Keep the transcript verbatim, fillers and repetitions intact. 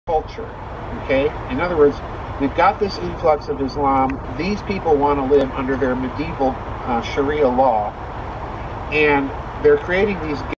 culture. Okay? In other words, we've got this influx of Islam. These people want to live under their medieval uh, Sharia law, and they're creating these